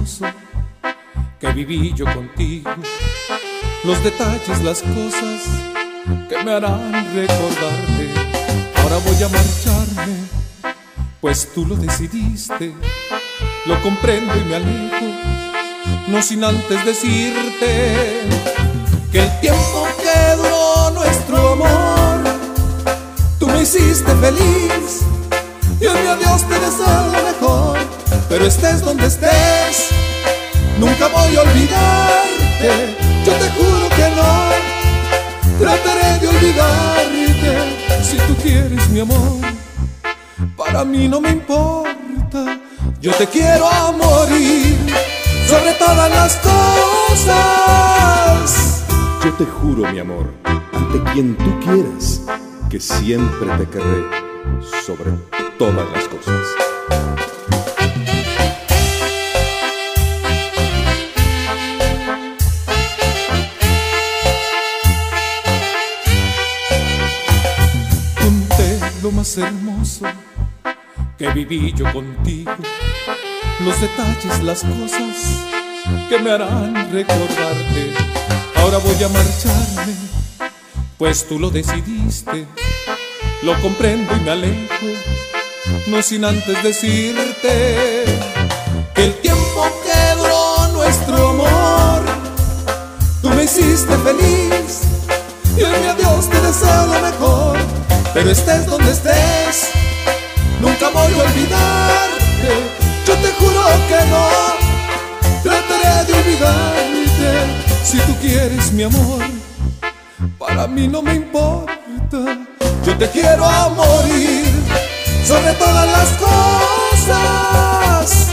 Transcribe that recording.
hermoso que viví yo contigo, los detalles, las cosas que me harán recordarte. Ahora voy a marcharme, pues tú lo decidiste. Lo comprendo y me alejo, no sin antes decirte que el tiempo que duró nuestro amor, tú me hiciste feliz y en mi adiós te deseo lo mejor. Pero estés donde estés, nunca voy a olvidarte. Yo te juro que no trataré de olvidarte. Si tú quieres mi amor, para mí no me importa. Yo te quiero a morir sobre todas las cosas. Yo te juro, mi amor, ante quien tú quieras, que siempre te querré sobre todas las cosas. Conté lo más hermoso que viví yo contigo, los detalles, las cosas que me harán recordarte. Ahora voy a marcharme, pues tú lo decidiste. Lo comprendo y me alejo, no sin antes decirte que el tiempo que duró nuestro amor, tú me hiciste feliz y en mi adiós te deseo lo mejor. Pero estés donde estés, nunca voy a olvidarte. Yo te juro que no trataré de olvidarte. Si tú quieres mi amor, para mí no me importa. Yo te quiero a morir sobre todas las cosas.